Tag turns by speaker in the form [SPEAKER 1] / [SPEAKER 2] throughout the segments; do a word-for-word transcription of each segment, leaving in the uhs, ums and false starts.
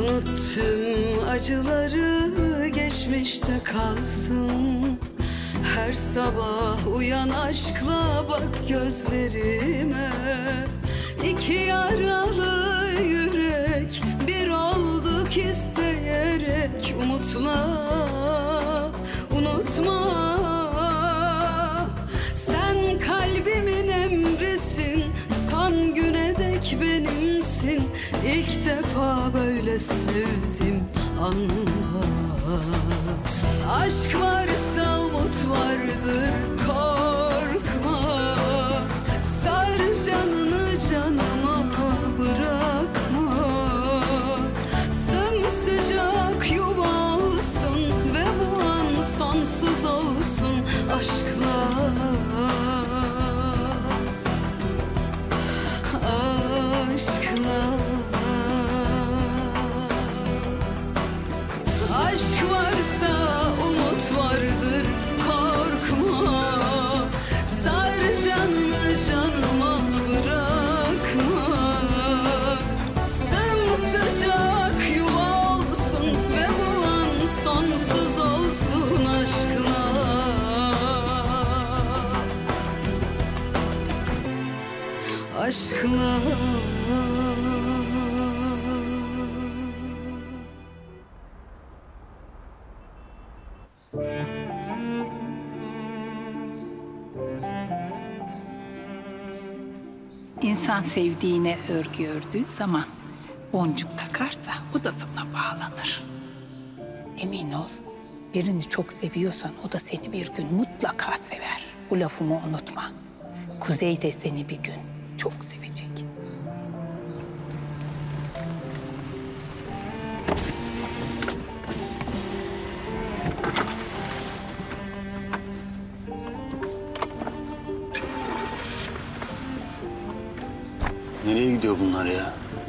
[SPEAKER 1] Unuttum acıları, geçmişte kalsın. Her sabah uyan aşkla bak gözlerime. İki yaralı yürek bir olduk isteyerek. Umutla unutma, sen kalbimin emrisin, son güne dek benimsin. İlk defa böyle sevdim, anla. Aşk varsa umut vardır, korkma. Sar canını canıma bırakma. Sımsıcak yuva olsun ve bu an sonsuz olsun aşkla. Aşkla. Aşk varsa umut vardır, korkma. Sar canını canıma bırakma. Sımsıcak yuva olsun ve bu an sonsuz olsun aşkla. Aşkla.
[SPEAKER 2] İnsan sevdiğine örgü ördüğü zaman boncuk takarsa o da sana bağlanır. Emin ol, birini çok seviyorsan o da seni bir gün mutlaka sever. Bu lafımı unutma. Kuzey de seni bir gün çok sevecek.
[SPEAKER 3] Nereye gidiyor bunlar ya?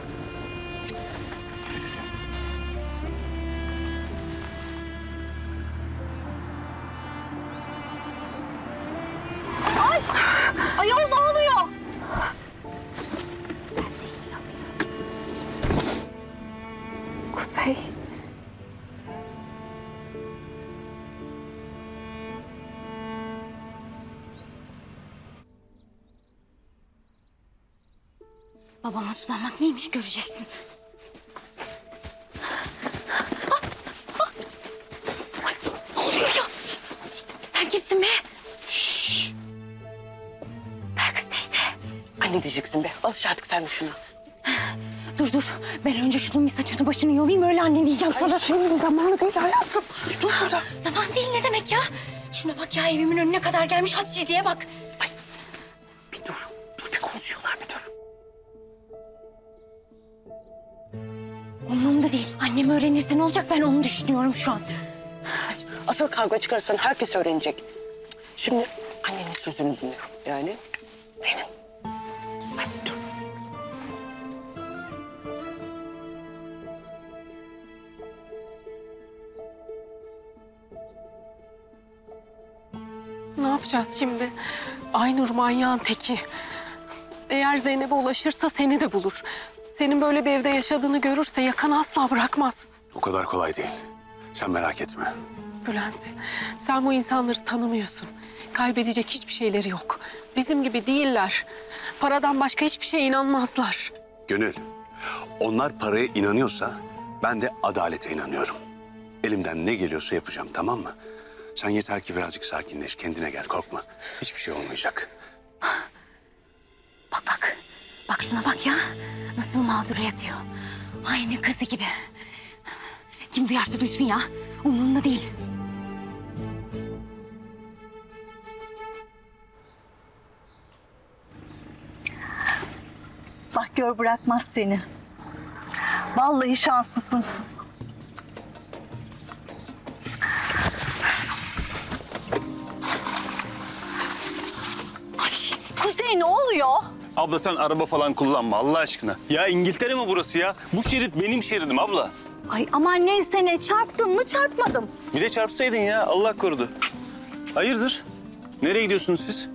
[SPEAKER 4] Ay! Ayol ne oluyor? Kuzey. Babama sulanmak neymiş göreceksin. Ah, ah. Ay, ne oluyor ya? Sen kimsin be?
[SPEAKER 5] Şşş.
[SPEAKER 4] Belkıs teyze.
[SPEAKER 5] Ay ne diyeceksin be? Alış artık sen de şuna.
[SPEAKER 4] Dur dur. Ben önce şunun bir saçını başını yolayayım, öyle annem diyeceğim
[SPEAKER 5] Ay
[SPEAKER 4] sana.
[SPEAKER 5] şimdi zamanı değil hayatım. Dur burada.
[SPEAKER 4] Zaman değil ne demek ya? Şuna bak ya, evimin önüne kadar gelmiş, hadsizliğe bak.
[SPEAKER 5] Ay bir dur. Dur bir konuşuyorlar bir dur.
[SPEAKER 4] Umurumda değil. Annem öğrenirse ne olacak, ben onu düşünüyorum şu an.
[SPEAKER 5] Asıl kavga çıkarırsan herkes öğrenecek. Şimdi annenin sözünü dinle. Yani benim. Hadi dur.
[SPEAKER 6] Ne yapacağız şimdi? Aynur manyağın teki. Eğer Zeynep'e ulaşırsa seni de bulur. Senin böyle bir evde yaşadığını görürse yakanı asla bırakmaz.
[SPEAKER 3] O kadar kolay değil. Sen merak etme.
[SPEAKER 6] Bülent, sen bu insanları tanımıyorsun. Kaybedecek hiçbir şeyleri yok. Bizim gibi değiller. Paradan başka hiçbir şeye inanmazlar.
[SPEAKER 3] Gönül, onlar paraya inanıyorsa ben de adalete inanıyorum. Elimden ne geliyorsa yapacağım, tamam mı? Sen yeter ki birazcık sakinleş, kendine gel, korkma. Hiçbir şey olmayacak.
[SPEAKER 4] Bak bak. Bak şuna bak ya. Nasıl mağdura yatıyor. Aynı kızı gibi. Kim duyarsa duysun ya. Umurumda değil.
[SPEAKER 7] Bak gör, bırakmaz seni. Vallahi şanslısın. Ay Kuzey, ne oluyor?
[SPEAKER 8] Abla sen araba falan kullanma Allah aşkına. Ya İngiltere mi burası ya? Bu şerit benim şeridim abla.
[SPEAKER 7] Ay aman neyse ne, çarptın mı çarpmadım.
[SPEAKER 8] Bir de çarpsaydın ya, Allah korudu. Hayırdır? Nereye gidiyorsunuz siz?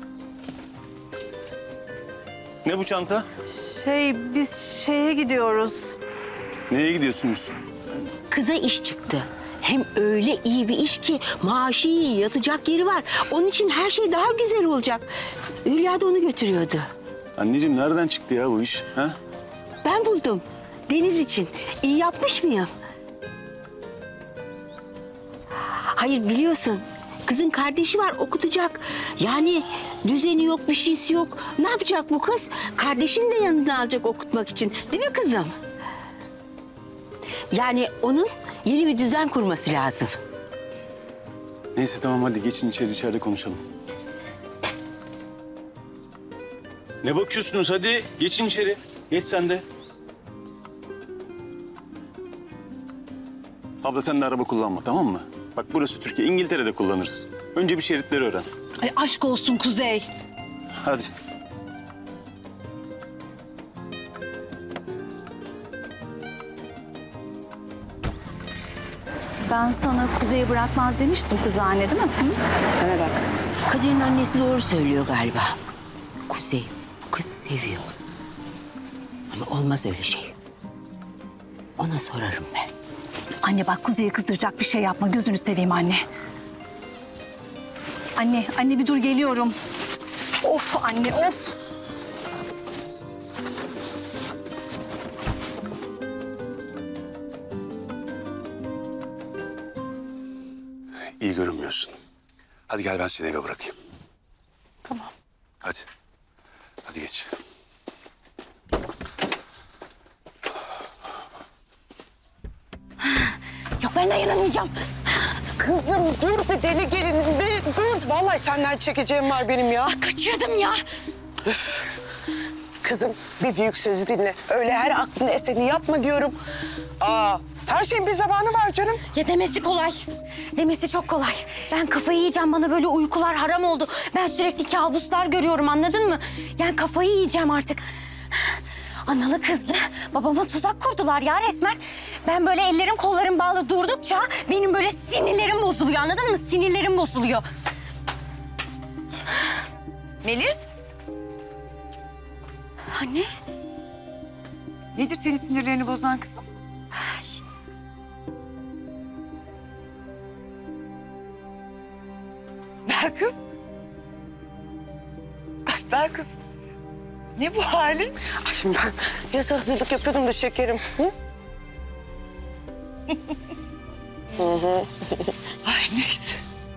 [SPEAKER 8] Ne bu çanta?
[SPEAKER 7] Şey, biz şeye gidiyoruz.
[SPEAKER 8] Neye gidiyorsunuz?
[SPEAKER 5] Kıza iş çıktı. Hem öyle iyi bir iş ki maaşı iyi, yatacak yeri var. Onun için her şey daha güzel olacak. Hülya da onu götürüyordu.
[SPEAKER 8] Anneciğim nereden çıktı ya bu iş? Ha?
[SPEAKER 5] Ben buldum. Deniz için. İyi yapmış mıyım? Hayır biliyorsun. Kızın kardeşi var okutacak. Yani düzeni yok, bir şeysi yok. Ne yapacak bu kız? Kardeşini de yanına alacak okutmak için. Değil mi kızım? Yani onun yeni bir düzen kurması lazım.
[SPEAKER 8] Neyse tamam hadi geçin içeri içeride konuşalım. Ne bakıyorsunuz hadi geçin içeri. Geç sen de. Abla sen de araba kullanma tamam mı? Bak burası Türkiye, İngiltere'de kullanırsın. Önce bir şeritleri öğren.
[SPEAKER 7] Ay aşk olsun Kuzey.
[SPEAKER 8] Hadi.
[SPEAKER 7] Ben sana Kuzey'i bırakmaz demiştim kız anne değil mi? Hı?
[SPEAKER 5] Bana bak. Kadir'in annesi doğru söylüyor galiba. Kuzey bu kızı seviyor. Ama olmaz öyle şey. Ona sorarım ben.
[SPEAKER 7] Anne bak Kuzey'i kızdıracak bir şey yapma. Gözünü seveyim anne. Anne, anne bir dur geliyorum. Of anne of.
[SPEAKER 3] İyi görünmüyorsun. Hadi gel ben seni eve bırakayım.
[SPEAKER 6] Tamam.
[SPEAKER 3] Hadi. Hadi geç.
[SPEAKER 4] Yok ben dayanamayacağım.
[SPEAKER 5] Kızım dur bir deli gelin bir dur. Vallahi senden çekeceğim var benim ya.
[SPEAKER 4] Kaçırdım ya.
[SPEAKER 5] Kızım bir büyük sözü dinle. Öyle her aklına eseni yapma diyorum. Aa, her şeyin bir zamanı var canım.
[SPEAKER 4] Ya demesi kolay. Demesi çok kolay. Ben kafayı yiyeceğim. Bana böyle uykular haram oldu. Ben sürekli kabuslar görüyorum anladın mı? Yani kafayı yiyeceğim artık. Analı kızlı babama tuzak kurdular ya resmen. Ben böyle ellerim kollarım bağlı durdukça benim böyle sinirlerim bozuluyor anladın mı? Sinirlerim bozuluyor.
[SPEAKER 9] Melis,
[SPEAKER 4] Anne.
[SPEAKER 9] nedir senin sinirlerini bozan kızım?
[SPEAKER 4] Şş,
[SPEAKER 9] Belkıs. Ay Belkıs, ne bu halin?
[SPEAKER 5] Ay şimdi ben yasa hazırlık yapıyordum da şekerim. Hı?
[SPEAKER 9] Ay neyse.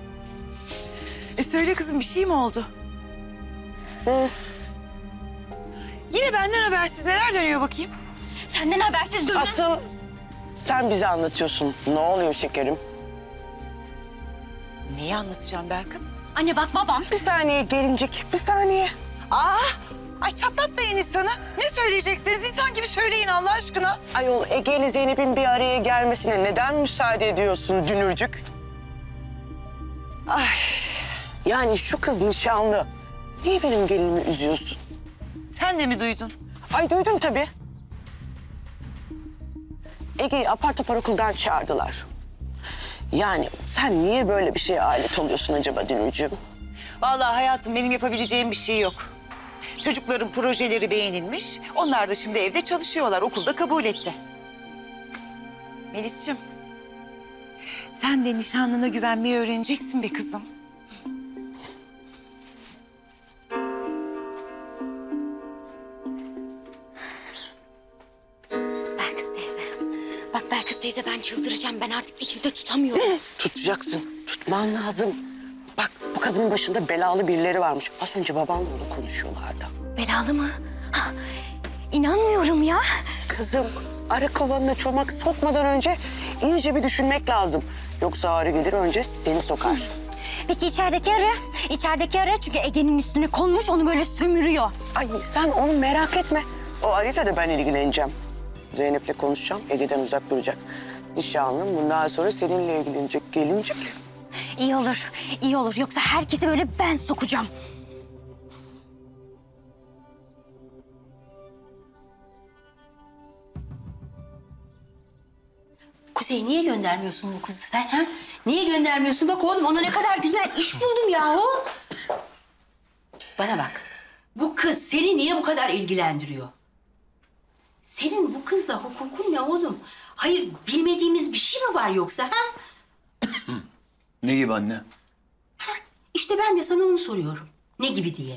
[SPEAKER 9] E söyle kızım bir şey mi oldu?
[SPEAKER 5] Hı.
[SPEAKER 9] Yine benden habersiz neler dönüyor bakayım?
[SPEAKER 4] Senden habersiz dönmem.
[SPEAKER 5] Asıl sen bize anlatıyorsun. Ne oluyor şekerim?
[SPEAKER 9] Neyi anlatacağım Belkıs?
[SPEAKER 4] Anne bak babam.
[SPEAKER 5] Bir saniye gelincik, bir saniye.
[SPEAKER 9] Aa, ay çatlatmayın insanı. Ne söyleyeceksiniz? İnsan gibi söyleyin Allah aşkına.
[SPEAKER 5] Ayol Ege ile Zeynep'in bir araya gelmesine neden müsaade ediyorsun dünürcük?
[SPEAKER 9] Ay,
[SPEAKER 5] Yani şu kız nişanlı. Niye benim gelinimi üzüyorsun?
[SPEAKER 9] sen de mi duydun?
[SPEAKER 5] Ay duydum tabii. Ege'yi apar topar okuldan çağırdılar. Yani sen niye böyle bir şeye alet oluyorsun acaba Dünürcüğüm?
[SPEAKER 9] Vallahi hayatım benim yapabileceğim bir şey yok. Çocukların projeleri beğenilmiş. Onlar da şimdi evde çalışıyorlar. Okulda kabul etti. Melis'ciğim, sen de nişanlına güvenmeyi öğreneceksin be kızım.
[SPEAKER 4] Belkıs teyze. Bak Belkıs teyze ben çıldıracağım. Ben artık içimde tutamıyorum.
[SPEAKER 5] Tutacaksın, tutman lazım. Bak bu kadının başında belalı birileri varmış. Az önce babanla onu konuşuyorlardı.
[SPEAKER 4] Belalı mı? Ha, İnanmıyorum ya.
[SPEAKER 5] Kızım arı kovanına çomak sokmadan önce iyice bir düşünmek lazım. Yoksa arı gelir önce seni sokar.
[SPEAKER 4] Peki içerideki arı? İçerideki arı çünkü Ege'nin üstüne konmuş onu böyle sömürüyor.
[SPEAKER 5] Ay sen onu merak etme. O arıyla da ben ilgileneceğim. Zeynep'le konuşacağım. Ege'den uzak duracak. Nişanlım bundan sonra seninle ilgilenecek gelincik.
[SPEAKER 4] İyi olur, iyi olur. Yoksa herkesi böyle ben sokacağım.
[SPEAKER 5] Kuzey niye göndermiyorsun bu kızı sen ha? Niye göndermiyorsun? Bak oğlum ona ne kadar güzel iş buldum yahu. Bana bak. Bu kız seni niye bu kadar ilgilendiriyor? Senin bu kızla hukukun ne oğlum? Hayır, bilmediğimiz bir şey mi var yoksa ha?
[SPEAKER 8] Ne gibi anne?
[SPEAKER 5] İşte ben de sana onu soruyorum. Ne gibi diye.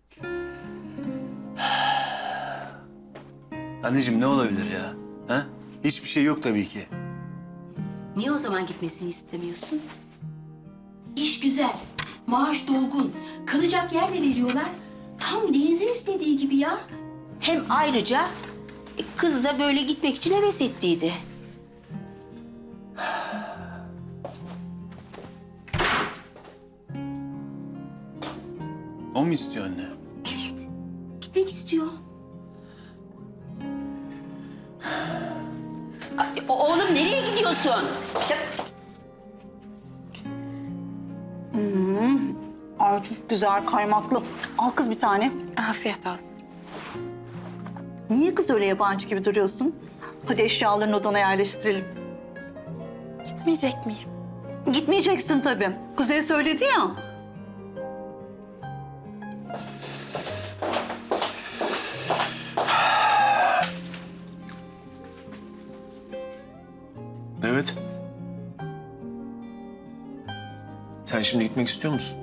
[SPEAKER 8] Anneciğim ne olabilir ya? Ha? Hiçbir şey yok tabii ki.
[SPEAKER 5] Niye o zaman gitmesini istemiyorsun? İş güzel, maaş dolgun, kalacak yer de veriyorlar. Tam Deniz'in istediği gibi ya. Hem ayrıca e, kız da böyle gitmek için heves ettiydi.
[SPEAKER 8] O mu istiyor anne?
[SPEAKER 5] Evet, gitmek istiyor. Ay, o- oğlum nereye gidiyorsun? Ya,
[SPEAKER 7] Ay çok güzel, kaymaklı. Al kız bir tane.
[SPEAKER 6] Afiyet olsun.
[SPEAKER 7] Niye kız öyle yabancı gibi duruyorsun? Hadi eşyalarını odana yerleştirelim.
[SPEAKER 6] Gitmeyecek miyim?
[SPEAKER 7] Gitmeyeceksin tabii. Kuzey söyledi ya.
[SPEAKER 10] Evet. Sen şimdi gitmek istiyor musun?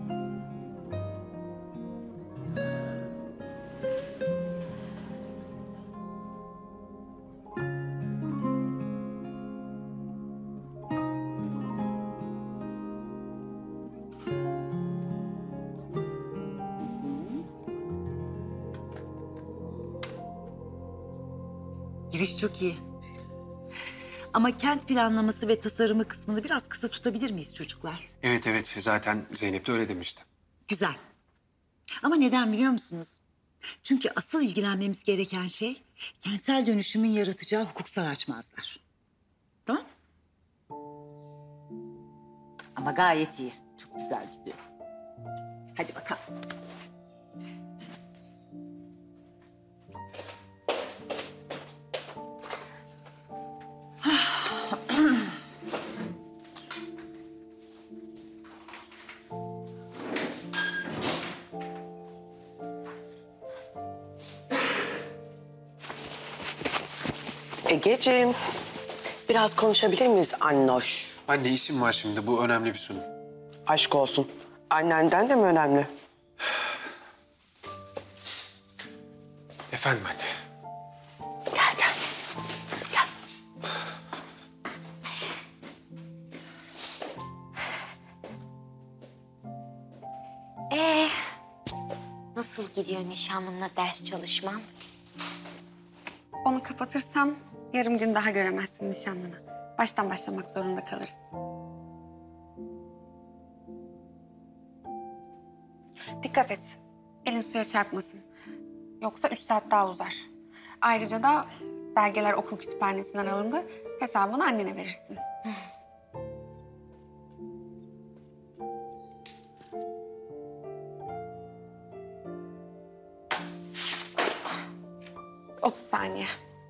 [SPEAKER 9] Giriş çok iyi. Ama kent planlaması ve tasarımı kısmını biraz kısa tutabilir miyiz çocuklar?
[SPEAKER 11] Evet evet zaten Zeynep de öyle demişti.
[SPEAKER 9] Güzel. Ama neden biliyor musunuz? Çünkü asıl ilgilenmemiz gereken şey kentsel dönüşümün yaratacağı hukuksal açmazlar. Tamam? Ama gayet iyi. Çok güzel gidiyor. Hadi bakalım.
[SPEAKER 12] Egeciğim, biraz konuşabilir miyiz annoş?
[SPEAKER 11] Anne işim var şimdi, bu önemli bir sunum.
[SPEAKER 12] Aşk olsun. Annenden de mi önemli?
[SPEAKER 11] Efendim anne.
[SPEAKER 12] Gel gel. Gel.
[SPEAKER 4] Ee, nasıl gidiyor nişanlımla ders çalışman?
[SPEAKER 6] Onu kapatırsam yarım gün daha göremezsin nişanlını. Baştan başlamak zorunda kalırız. Dikkat et. Elin suya çarpmasın. Yoksa üç saat daha uzar. Ayrıca da belgeler okul kütüphanesinden alındı. Hesabını annene verirsin. otuz saniye.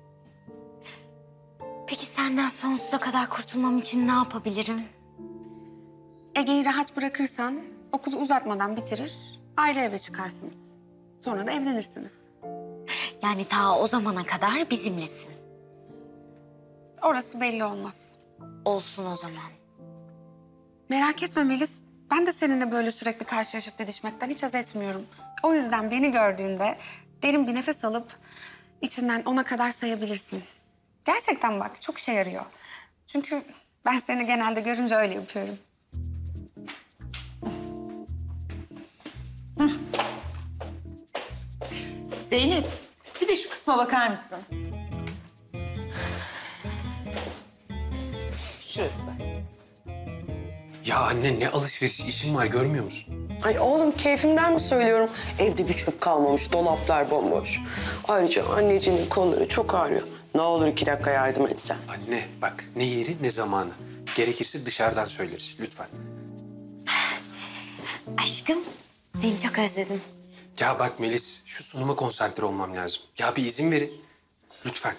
[SPEAKER 4] Peki senden sonsuza kadar kurtulmam için ne yapabilirim?
[SPEAKER 6] Ege'yi rahat bırakırsan okulu uzatmadan bitirir, ayrı eve çıkarsınız. Sonra da evlenirsiniz.
[SPEAKER 4] Yani ta o zamana kadar bizimlesin.
[SPEAKER 6] Orası belli olmaz.
[SPEAKER 4] Olsun o zaman.
[SPEAKER 6] Merak etme Melis, ben de seninle böyle sürekli karşılaşıp didişmekten hiç haz etmiyorum. O yüzden beni gördüğünde derin bir nefes alıp içinden ona kadar sayabilirsin. Gerçekten bak, çok işe yarıyor. Çünkü ben seni genelde görünce öyle yapıyorum.
[SPEAKER 9] Zeynep, bir de şu kısma bakar mısın? Şurası da.
[SPEAKER 11] Ya anne ne alışveriş işim var görmüyor musun?
[SPEAKER 12] Ay oğlum keyfimden mi söylüyorum? Evde bir çöp kalmamış, dolaplar bomboş. Ayrıca anneciğimin kolları çok ağrıyor. Ne olur iki dakika yardım etsen.
[SPEAKER 11] Anne bak ne yeri ne zamanı. Gerekirse dışarıdan söyleriz lütfen.
[SPEAKER 4] Aşkım, seni çok özledim.
[SPEAKER 11] Ya bak Melis şu sunuma konsantre olmam lazım. Ya bir izin verin. Lütfen.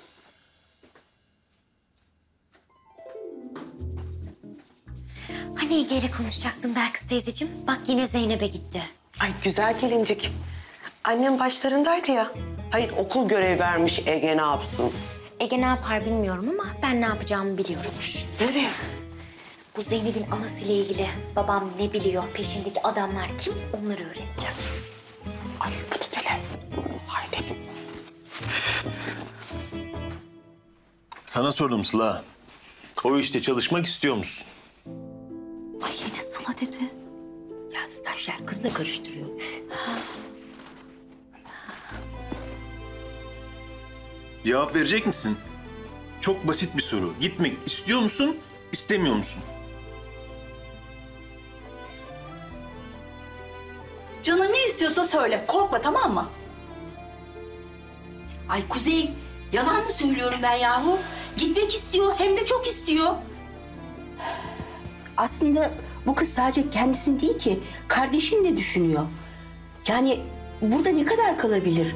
[SPEAKER 4] Hani geri konuşacaktım Belkıs teyzeciğim? Bak yine Zeynep'e gitti.
[SPEAKER 12] Ay güzel gelincik. Annem başlarındaydı ya. Hayır, okul görev vermiş Ege, ne yapsın?
[SPEAKER 4] Ege ne yapar bilmiyorum ama ben ne yapacağımı biliyorum.
[SPEAKER 12] Şşt, nereye?
[SPEAKER 4] Bu Zeynep'in anasıyla ilgili babam ne biliyor, peşindeki adamlar kim, onları öğreneceğim.
[SPEAKER 12] Ay bu da deli. Haydi.
[SPEAKER 10] Sana sordum Sıla. O işte çalışmak istiyor musun?
[SPEAKER 5] Ay yine Sıla dedi. Ya stajyer kız da karıştırıyor.
[SPEAKER 10] Cevap verecek misin? Çok basit bir soru. Gitmek istiyor musun, istemiyor musun?
[SPEAKER 5] Canın ne istiyorsa söyle. Korkma, tamam mı? Ay Kuzey, yalan mı söylüyorum ben yahu? Gitmek istiyor, hem de çok istiyor. Aslında bu kız sadece kendisini değil ki, kardeşini de düşünüyor. Yani burada ne kadar kalabilir?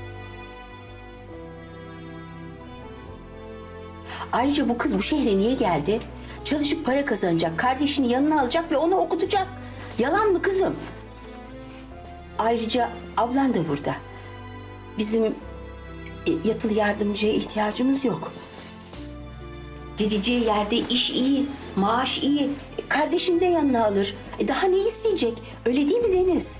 [SPEAKER 5] Ayrıca bu kız bu şehre niye geldi? Çalışıp para kazanacak, kardeşini yanına alacak ve onu okutacak. Yalan mı kızım? Ayrıca ablan da burada. Bizim e, yatılı yardımcıya ihtiyacımız yok. Gideceği yerde iş iyi, maaş iyi. E, kardeşini de yanına alır. E, daha ne isteyecek? Öyle değil mi Deniz?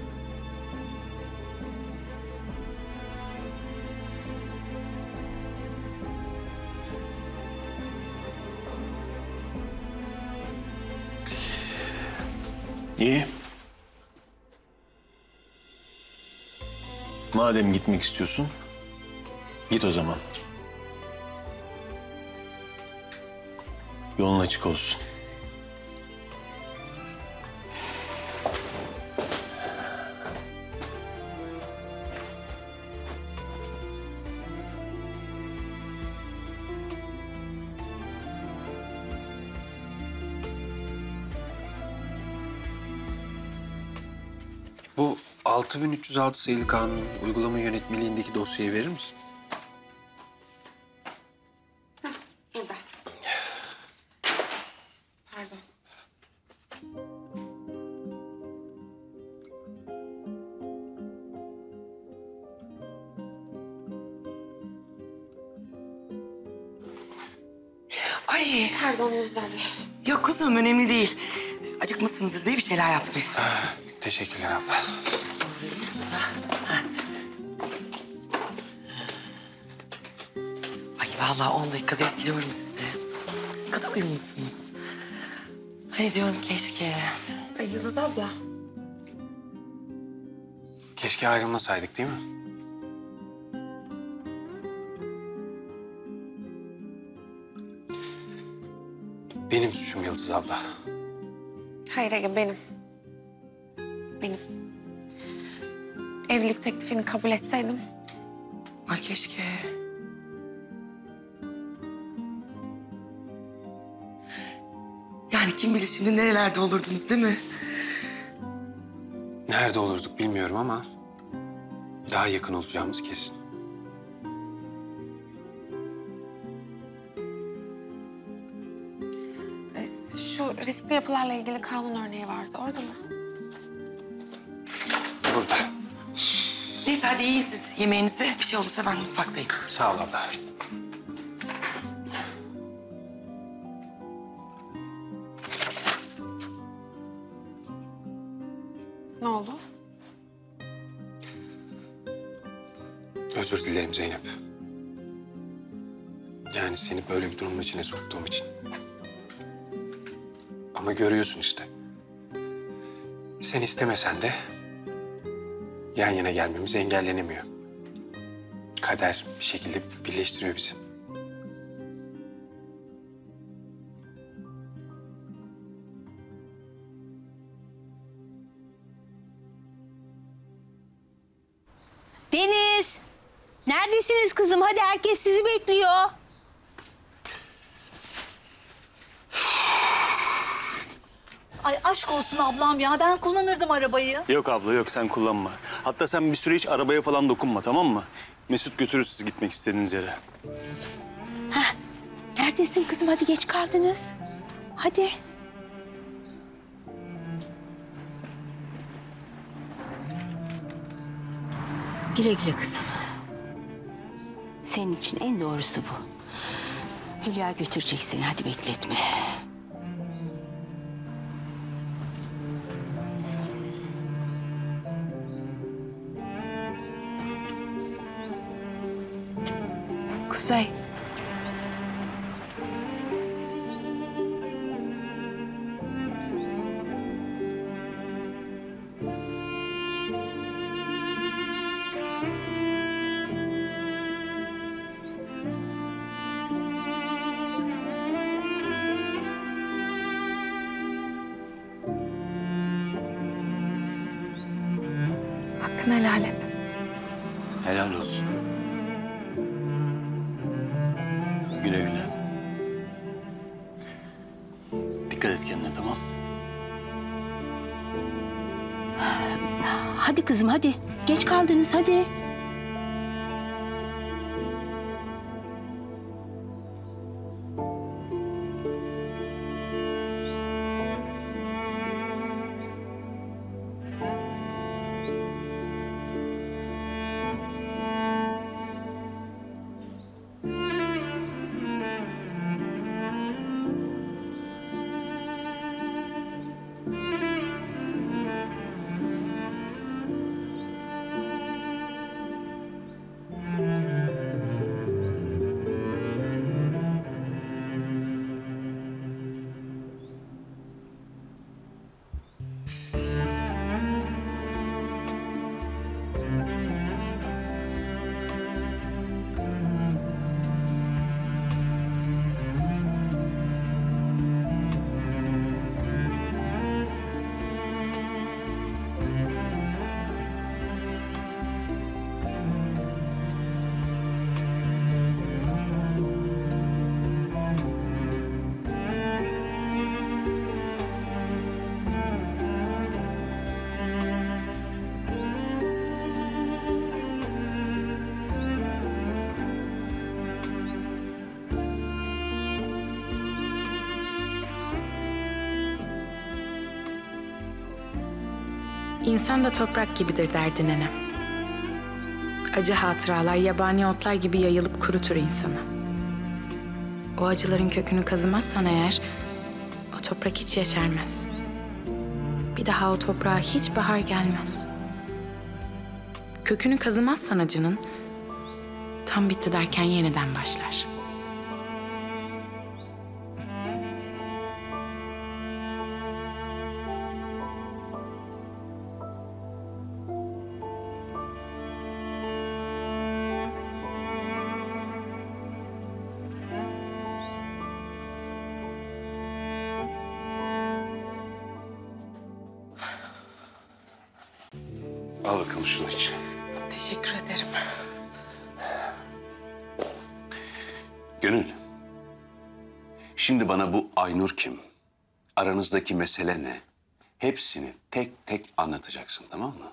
[SPEAKER 10] İyi. Madem gitmek istiyorsun, git o zaman. Yolun açık olsun.
[SPEAKER 11] Bu altı bin üç yüz altı sayılı kanunun uygulama yönetmeliğindeki dosyayı verir misin?
[SPEAKER 6] Burada. Pardon.
[SPEAKER 13] Ay.
[SPEAKER 6] Pardon Yıldız abla.
[SPEAKER 13] Yok kuzum, önemli değil. Acıkmışsınızdır diye bir şeyler yaptım.
[SPEAKER 11] Teşekkürler abla.
[SPEAKER 13] Ay vallahi on dakikada izliyorum sizi. Ne kadar uyumlusunuz. Hani diyorum keşke.
[SPEAKER 6] Ay Yıldız abla.
[SPEAKER 11] Keşke ayrılmasaydık değil mi? Benim suçum Yıldız abla.
[SPEAKER 6] Hayır Ege, benim. Benim. Evlilik teklifini kabul etseydim.
[SPEAKER 13] Ay keşke. Yani kim bilir şimdi nerelerde olurdunuz değil mi?
[SPEAKER 11] Nerede olurduk bilmiyorum ama daha yakın olacağımız kesin.
[SPEAKER 6] Şu riskli yapılarla ilgili kanun örneği vardı. Orada mı?
[SPEAKER 11] Burada.
[SPEAKER 13] Neyse hadi yiyin siz yemeğinizi. Bir şey olursa ben mutfaktayım.
[SPEAKER 11] Sağ ol abla.
[SPEAKER 6] Ne oldu?
[SPEAKER 11] Özür dilerim Zeynep. Yani seni böyle bir durumun içine soktuğum için. Ama görüyorsun işte. Sen istemesen de yan yana gelmemiz engellenemiyor. Kader bir şekilde birleştiriyor bizi.
[SPEAKER 5] Deniz! Neredesiniz kızım? Hadi herkes sizi bekliyor. Ay aşk olsun ablam ya. Ben kullanırdım arabayı.
[SPEAKER 8] Yok abla yok, sen kullanma. Hatta sen bir süre hiç arabaya falan dokunma, tamam mı? Mesut götürür sizi gitmek istediğiniz yere.
[SPEAKER 5] Heh. Neredesin kızım? Hadi geç kaldınız. Hadi. Güle güle kızım. Senin için en doğrusu bu. Hülya götürecek seni, hadi bekletme.
[SPEAKER 6] Kuzey. Hakkını helal et.
[SPEAKER 3] Helal olsun. Güle güle. Dikkat et kendine, tamam?
[SPEAKER 5] Hadi kızım hadi. Geç kaldınız hadi.
[SPEAKER 14] İnsan da toprak gibidir derdi nenem. Acı hatıralar yabani otlar gibi yayılıp kurutur insanı. O acıların kökünü kazımazsan eğer, o toprak hiç yeşermez. Bir daha o toprağa hiç bahar gelmez. Kökünü kazımazsan acının, tam bitti derken yeniden başlar.
[SPEAKER 3] Al bakalım şunu iç.
[SPEAKER 6] Teşekkür ederim.
[SPEAKER 3] Gönül. Şimdi bana bu Aynur kim? Aranızdaki mesele ne? Hepsini tek tek anlatacaksın, tamam mı?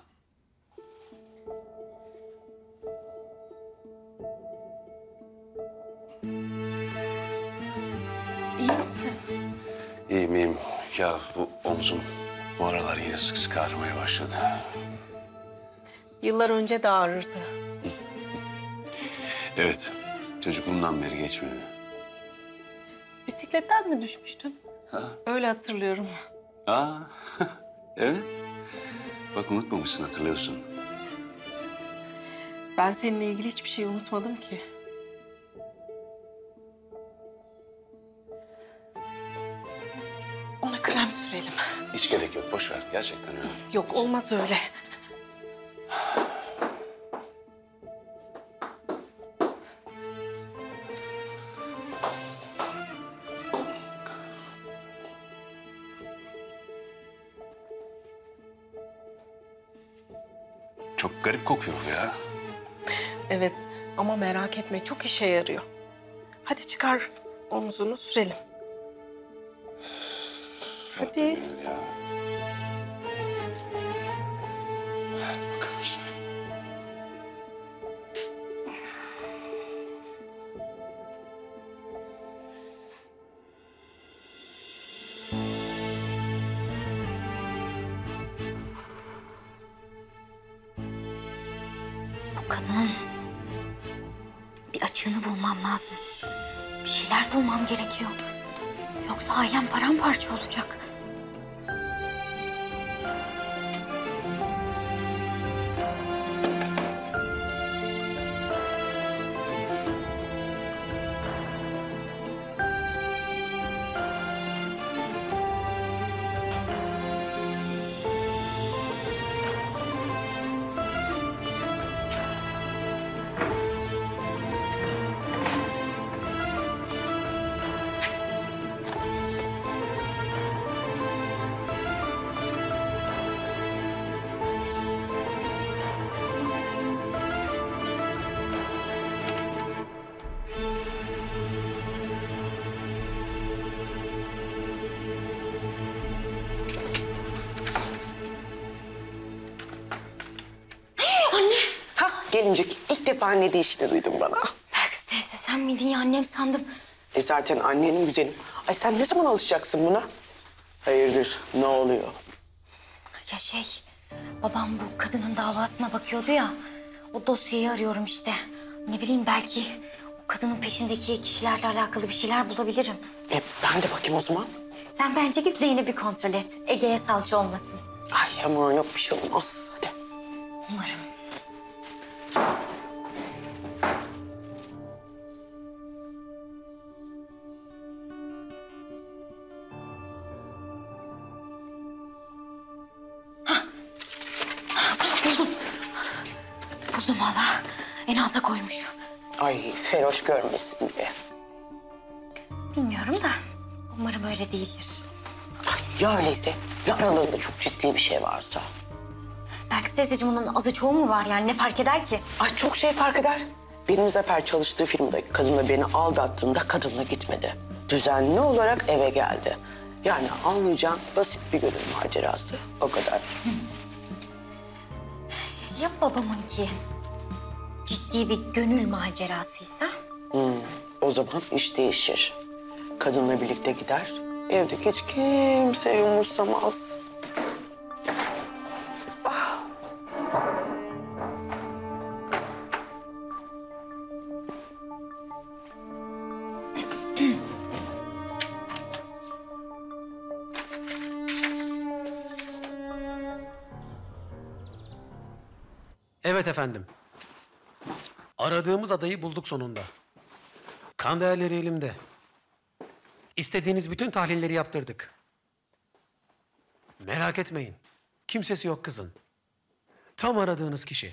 [SPEAKER 6] İyi misin?
[SPEAKER 3] İyiyim, iyiyim. Ya bu omzum bu aralar yine sık sık ağrımaya başladı.
[SPEAKER 6] Yıllar önce de ağrırdı.
[SPEAKER 3] Evet, çocukluğumdan beri geçmedi.
[SPEAKER 6] Bisikletten mi düşmüştün?
[SPEAKER 3] Ha?
[SPEAKER 6] Öyle hatırlıyorum.
[SPEAKER 3] Aa, evet. Bak unutmamışsın, hatırlıyorsun.
[SPEAKER 6] Ben seninle ilgili hiçbir şey unutmadım ki. Ona krem sürelim.
[SPEAKER 3] Hiç gerek yok, boş ver. Gerçekten öyle.
[SPEAKER 6] Yok, olmaz öyle.
[SPEAKER 3] Çok garip kokuyor bu ya.
[SPEAKER 6] Evet ama merak etme, çok işe yarıyor. Hadi çıkar omzunu sürelim. Hadi.
[SPEAKER 3] Ya. Hadi bakalım.
[SPEAKER 4] Bu kadının bir açık açığını bulmam lazım. Bir şeyler bulmam gerekiyor. Yoksa ailem paramparça olacak.
[SPEAKER 12] Gelincik, ilk defa anne deyişini duydum bana.
[SPEAKER 4] Belkıs teyze sen miydin ya, annem sandım.
[SPEAKER 12] E zaten annenin güzelim. Ay sen ne zaman alışacaksın buna? Hayırdır, ne oluyor?
[SPEAKER 4] Ya şey, babam bu kadının davasına bakıyordu ya. O dosyayı arıyorum işte. Ne bileyim, belki o kadının peşindeki kişilerle alakalı bir şeyler bulabilirim.
[SPEAKER 12] E ben de bakayım o zaman.
[SPEAKER 4] Sen bence git Zeynep'i kontrol et. Ege'ye salça olmasın.
[SPEAKER 12] Ay aman yok bir şey olmaz. Hadi.
[SPEAKER 4] Umarım. Buldum. Buldum valla. En alta koymuş.
[SPEAKER 12] Ay Feroş görmesin diye.
[SPEAKER 4] Bilmiyorum da umarım öyle değildir.
[SPEAKER 12] Ya öyleyse ya aralarında çok ciddi bir şey varsa.
[SPEAKER 4] Belki teyzeciğim onun azı çoğu mu var yani, ne fark eder ki?
[SPEAKER 12] Ay çok şey fark eder. Benim Zafer çalıştığı firmada kadınla beni aldattığında kadınla gitmedi. Düzenli olarak eve geldi. Yani anlayacağın basit bir gönül macerası, o kadar.
[SPEAKER 4] Ya babamınki ciddi bir gönül macerasıysa?
[SPEAKER 12] Hmm, o zaman iş değişir. Kadınla birlikte gider, evdeki hiç kimse umursamaz. Ah.
[SPEAKER 11] Evet efendim. Aradığımız adayı bulduk sonunda. Kan değerleri elimde. İstediğiniz bütün tahlilleri yaptırdık. Merak etmeyin. Kimsesi yok kızın. Tam aradığınız kişi.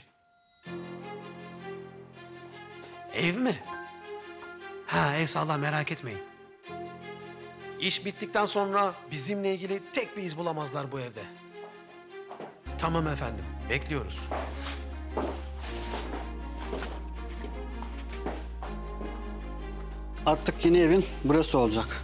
[SPEAKER 11] Ev mi? Ha, ev sağlam, merak etmeyin. İş bittikten sonra bizimle ilgili tek bir iz bulamazlar bu evde. Tamam efendim, bekliyoruz.
[SPEAKER 15] Artık yeni evin burası olacak.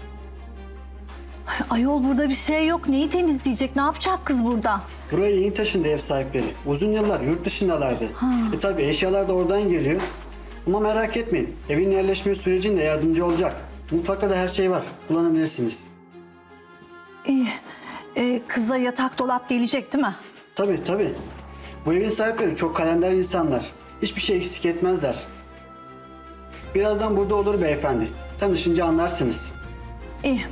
[SPEAKER 7] Ayol burada bir şey yok. Neyi temizleyecek? Ne yapacak kız burada?
[SPEAKER 15] Buraya yeni taşındı ev sahipleri. Uzun yıllar yurt dışındalardı. E tabii eşyalar da oradan geliyor. Ama merak etmeyin. Evin yerleşme sürecinde yardımcı olacak. Mutfakta da her şey var. Kullanabilirsiniz.
[SPEAKER 7] İyi. Ee, kıza yatak dolap gelecek değil mi?
[SPEAKER 15] Tabii tabii. Bu evin sahipleri çok kalender insanlar. Hiçbir şey eksik etmezler. Birazdan burada olur beyefendi. Tanışınca anlarsınız.
[SPEAKER 7] İyi.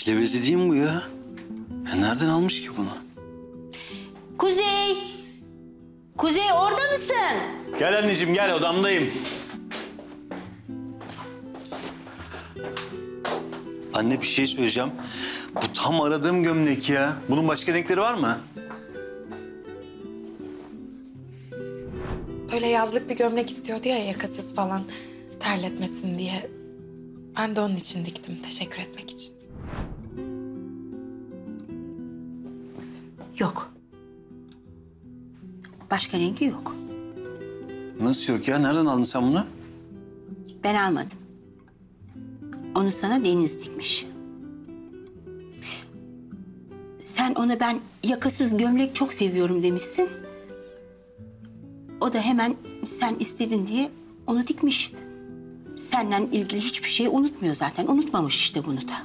[SPEAKER 16] Aile bezi değil mi bu ya? ya? Nereden almış ki bunu?
[SPEAKER 5] Kuzey! Kuzey orada mısın?
[SPEAKER 8] Gel anneciğim gel odamdayım.
[SPEAKER 16] Anne bir şey söyleyeceğim. Bu tam aradığım gömlek ya. Bunun başka renkleri var mı?
[SPEAKER 14] Öyle yazlık bir gömlek istiyordu ya, yakasız falan, terletmesin diye. Ben de onun için diktim, teşekkür etmek için.
[SPEAKER 5] Yok. Başka rengi yok.
[SPEAKER 16] Nasıl yok ya? Nereden aldın sen bunu?
[SPEAKER 5] Ben almadım. Onu sana Deniz dikmiş. Sen ona ben yakasız gömlek çok seviyorum demişsin. O da hemen sen istedin diye onu dikmiş. Seninle ilgili hiçbir şey unutmuyor zaten. Unutmamış işte bunu da.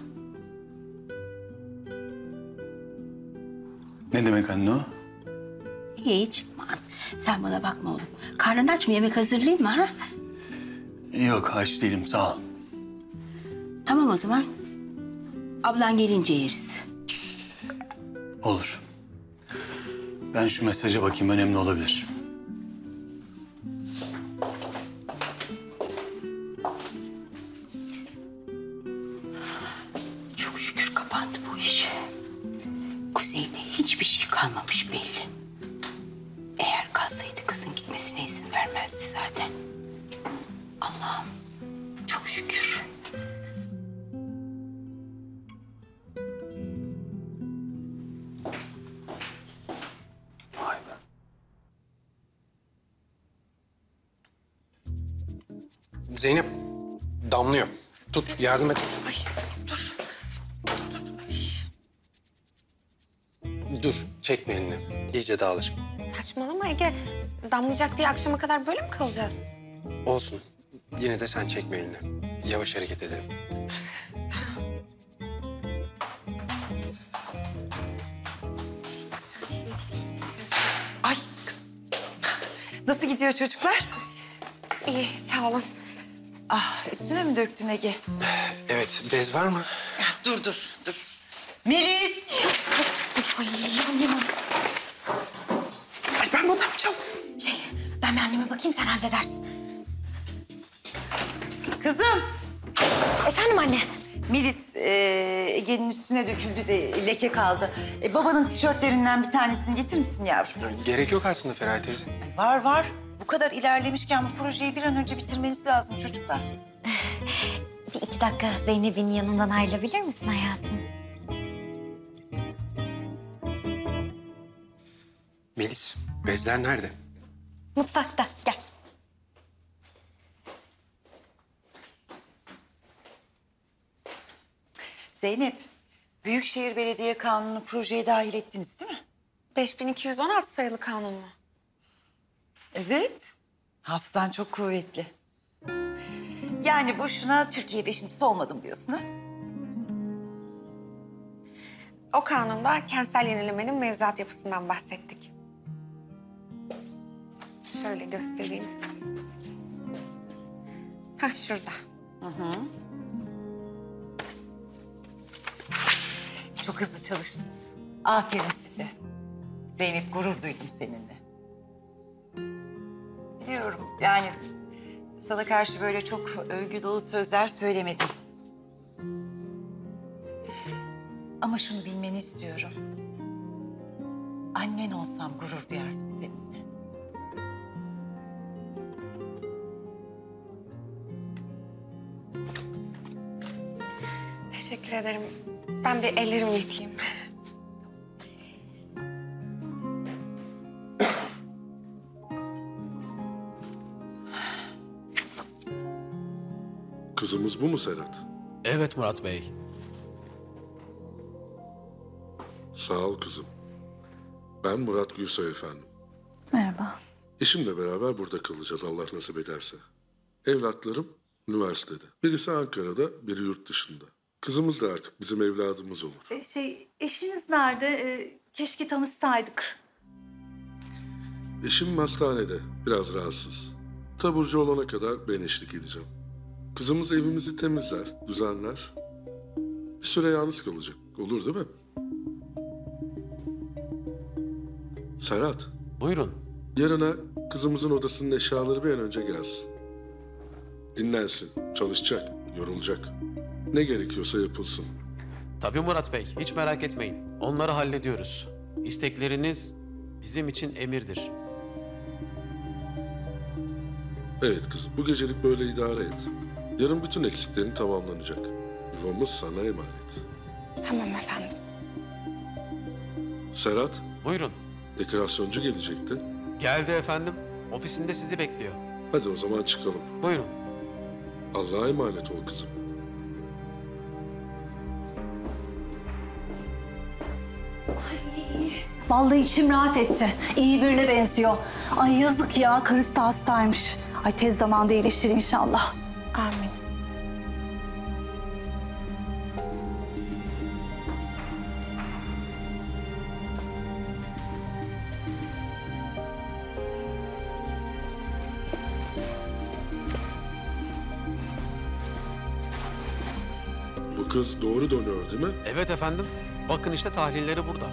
[SPEAKER 16] Ne demek anne o?
[SPEAKER 5] Hiç. Aman, sen bana bakma oğlum. Karnın aç mı? Yemek hazırlayayım mı ha?
[SPEAKER 16] Yok aç değilim sağ ol.
[SPEAKER 5] Tamam o zaman. Ablan gelince yeriz.
[SPEAKER 16] Olur. Ben şu mesaja bakayım, önemli olabilir.
[SPEAKER 5] Çok şükür kapandı bu iş. Kuzey'de hiçbir şey kalmamış belli. Eğer kalsaydı kızın gitmesine izin vermezdi zaten. Allah'ım çok şükür.
[SPEAKER 16] Vay be.
[SPEAKER 11] Zeynep, damlıyor. Tut, yardım et.
[SPEAKER 6] Ay dur.
[SPEAKER 11] Dur, çekme elini. İyice dağılır.
[SPEAKER 6] Saçmalama Ege. Damlayacak diye akşama kadar böyle mi kalacağız?
[SPEAKER 11] Olsun. Yine de sen çekme elini. Yavaş hareket edelim.
[SPEAKER 9] Ay. Nasıl gidiyor çocuklar?
[SPEAKER 6] İyi sağ olun.
[SPEAKER 9] Ah üstüne mi döktün Ege?
[SPEAKER 11] Evet, bez var mı?
[SPEAKER 9] Ya, dur dur dur. Melis!
[SPEAKER 4] Ay annem.
[SPEAKER 6] Ay ben bunu yapacağım.
[SPEAKER 4] Şey, ben bir anneme bakayım, sen halledersin.
[SPEAKER 9] Kızım!
[SPEAKER 4] Efendim anne?
[SPEAKER 9] Melis, e, Ege'nin üstüne döküldü de leke kaldı. E, babanın tişörtlerinden bir tanesini getirir misin yavrum?
[SPEAKER 11] Gerek yok aslında Feraye teyze.
[SPEAKER 9] Ay, var var. Bu kadar ilerlemişken bu projeyi bir an önce bitirmeniz lazım çocuklar.
[SPEAKER 4] Bir iki dakika Zeynep'in yanından ayrılabilir misin hayatım?
[SPEAKER 11] Melis, bezler nerede?
[SPEAKER 4] Mutfakta, gel.
[SPEAKER 9] Zeynep, Büyükşehir Belediye Kanunu projeye dahil ettiniz değil mi?
[SPEAKER 6] beş bin iki yüz on altı sayılı kanun mu?
[SPEAKER 9] Evet. Hafızan çok kuvvetli. Yani boşuna Türkiye beşincisi olmadım diyorsun ha?
[SPEAKER 6] O kanunda kentsel yenilemenin mevzuat yapısından bahsettik. Şöyle göstereyim. Hah şurada.
[SPEAKER 9] Hı hı. Çok hızlı çalıştınız. Aferin size. Zeynep, gurur duydum seninle. Biliyorum yani sana karşı böyle çok övgü dolu sözler söylemedim. Ama şunu bilmeni istiyorum. Annen olsam gurur duyardım seninle.
[SPEAKER 6] Teşekkür ederim. Ben bir ellerimi yıkayayım.
[SPEAKER 17] Kızımız bu mu Serhat?
[SPEAKER 11] Evet Murat Bey.
[SPEAKER 17] Sağ ol kızım. Ben Murat Gülsoy efendim.
[SPEAKER 14] Merhaba.
[SPEAKER 17] Eşimle beraber burada kalacağız Allah nasip ederse. Evlatlarım üniversitede. Birisi Ankara'da, biri yurt dışında. Kızımız da artık bizim evladımız olur.
[SPEAKER 7] E, şey, eşiniz nerede? E, keşke tanışsaydık.
[SPEAKER 17] Eşim hastanede, biraz rahatsız. Taburcu olana kadar ben eşlik edeceğim. Kızımız evimizi temizler, düzenler. Bir süre yalnız kalacak. Olur değil mi? Serhat.
[SPEAKER 11] Buyurun.
[SPEAKER 17] Yarına kızımızın odasının eşyaları bir an önce gelsin. Dinlensin, çalışacak, yorulacak. Ne gerekiyorsa yapılsın.
[SPEAKER 11] Tabii Murat Bey, hiç merak etmeyin. Onları hallediyoruz. İstekleriniz bizim için emirdir.
[SPEAKER 17] Evet kızım, bu gecelik böyle idare et. Yarın bütün eksiklerin tamamlanacak. Yuvamız sana emanet.
[SPEAKER 6] Tamam efendim.
[SPEAKER 17] Serhat.
[SPEAKER 11] Buyurun.
[SPEAKER 17] Dekorasyoncu gelecekti.
[SPEAKER 11] Geldi efendim. Ofisinde sizi bekliyor.
[SPEAKER 17] Hadi o zaman çıkalım.
[SPEAKER 11] Buyurun.
[SPEAKER 17] Allah'a emanet ol kızım.
[SPEAKER 7] Vallahi içim rahat etti. İyi birine benziyor. Ay yazık ya, karısı da hastaymış. Ay tez zamanda iyileşir inşallah.
[SPEAKER 6] Amin.
[SPEAKER 17] Bu kız doğru dönüyor değil mi?
[SPEAKER 11] Evet efendim. Bakın işte tahlilleri burada.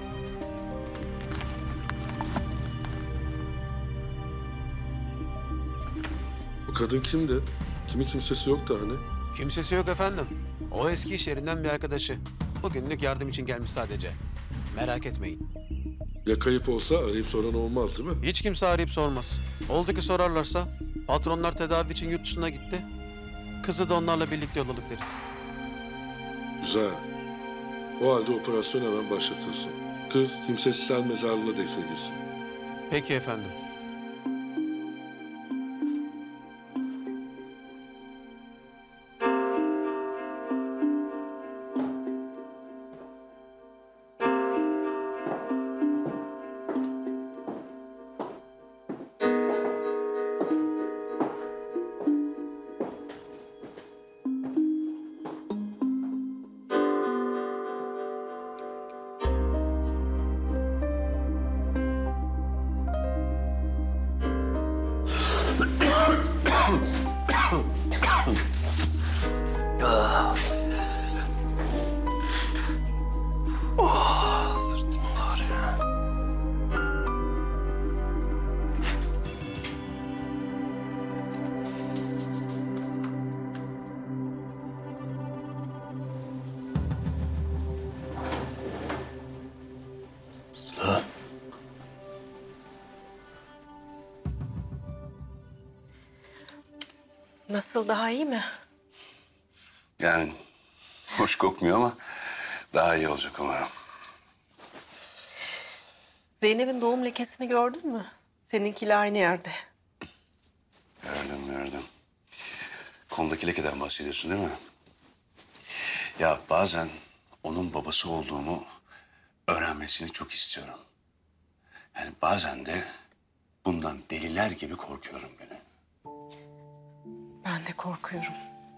[SPEAKER 17] Bu kadın kimdi? Kimi kimsesi yoktu hani?
[SPEAKER 11] Kimsesi yok efendim. O eski iş yerinden bir arkadaşı. Bugünlük yardım için gelmiş sadece. Merak etmeyin.
[SPEAKER 17] Ya kayıp olsa arayıp soran olmaz değil mi?
[SPEAKER 11] Hiç kimse arayıp sormaz. Oldu ki sorarlarsa patronlar tedavi için yurt dışına gitti. Kızı da onlarla birlikte yolladık deriz.
[SPEAKER 17] Güzel. O halde operasyon hemen başlatılsın. Kız kimsesizler mezarlığına defnedilsin.
[SPEAKER 11] Peki efendim.
[SPEAKER 3] Oh, sırtım ağrıyor. Sıla.
[SPEAKER 6] Nasıl, daha iyi mi?
[SPEAKER 3] Yani hoş kokmuyor ama daha iyi olacak umarım.
[SPEAKER 6] Zeynep'in doğum lekesini gördün mü? Seninkiyle aynı yerde.
[SPEAKER 3] Gördüm gördüm. Kolundaki lekeden bahsediyorsun değil mi? Ya bazen onun babası olduğumu öğrenmesini çok istiyorum. Yani bazen de bundan deliler gibi korkuyorum Gönül.
[SPEAKER 6] Ben de korkuyorum.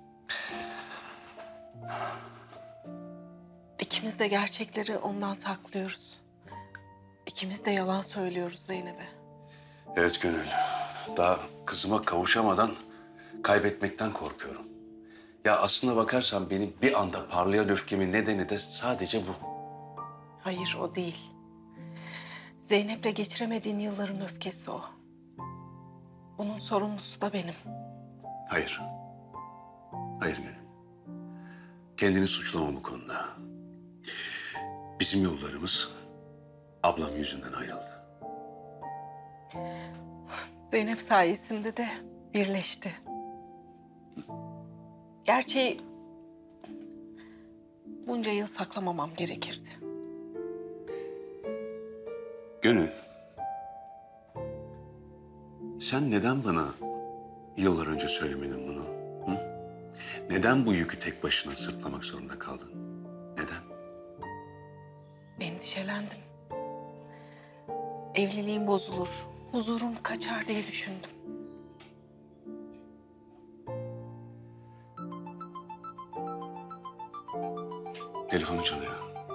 [SPEAKER 6] İkimiz de gerçekleri ondan saklıyoruz. İkimiz de yalan söylüyoruz Zeynep'e.
[SPEAKER 3] Evet Gönül. Daha kızıma kavuşamadan kaybetmekten korkuyorum. Ya aslına bakarsan benim bir anda parlayan öfkemin nedeni de sadece bu.
[SPEAKER 6] Hayır, o değil. Zeynep'le geçiremediğin yılların öfkesi o. Bunun sorumlusu da benim.
[SPEAKER 3] Hayır. Hayır Gönül. Kendini suçlama bu konuda. Bizim yollarımız ablam yüzünden ayrıldı.
[SPEAKER 6] Zeynep sayesinde de birleşti. Gerçi bunca yıl saklamamam gerekirdi.
[SPEAKER 3] Gönül. Sen neden bana yıllar önce söylemedin bunu? Hı? Neden bu yükü tek başına sırtlamak zorunda kaldın? Neden?
[SPEAKER 6] Endişelendim. Evliliğim bozulur, huzurum kaçar diye düşündüm.
[SPEAKER 3] Telefonu çalıyor.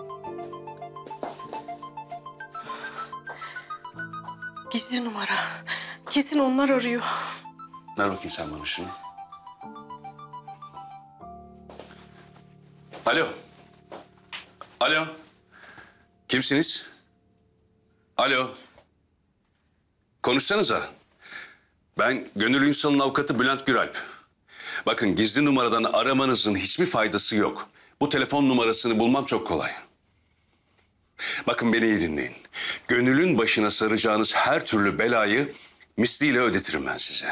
[SPEAKER 6] Gizli numara. Kesin onlar arıyor.
[SPEAKER 3] Ver bakayım sen bana şunu. Alo. Alo. Kimsiniz? Alo. Konuşsanıza. Ben Gönül Ünsal'ın avukatı Bülent Güralp. Bakın gizli numaradan aramanızın hiçbir faydası yok. Bu telefon numarasını bulmam çok kolay. Bakın beni iyi dinleyin. Gönül'ün başına saracağınız her türlü belayı misliyle ödetirim ben size.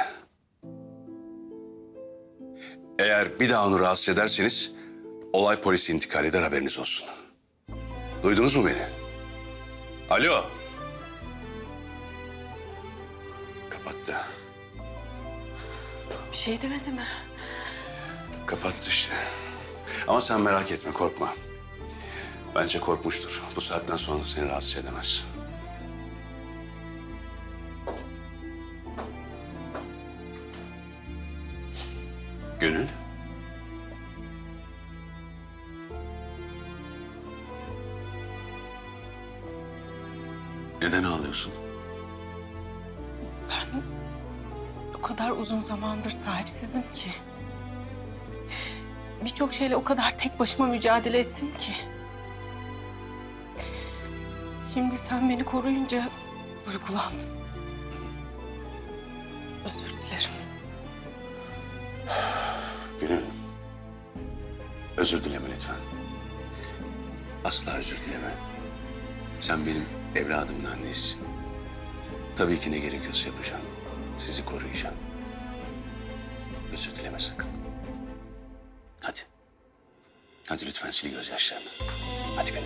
[SPEAKER 3] Eğer bir daha onu rahatsız ederseniz olay polise intikal eder, haberiniz olsun. Duydunuz mu beni? Alo. Kapattı.
[SPEAKER 6] Bir şey demedi mi?
[SPEAKER 3] Kapattı işte. Ama sen merak etme, korkma. Bence korkmuştur. Bu saatten sonra seni rahatsız edemez. Gönül? Neden ağlıyorsun?
[SPEAKER 6] Ben o kadar uzun zamandır sahipsizim ki. Birçok şeyle o kadar tek başıma mücadele ettim ki. Şimdi sen beni koruyunca duygulandım. Özür dilerim.
[SPEAKER 3] Gönül, özür dileme lütfen. Asla özür dileme. Sen benim evladımın annesisin. Tabii ki ne gerekiyorsa yapacağım. Sizi koruyacağım. Özür dileme sakın. Hadi. Hadi lütfen sil gözyaşlarını. Hadi Gönül.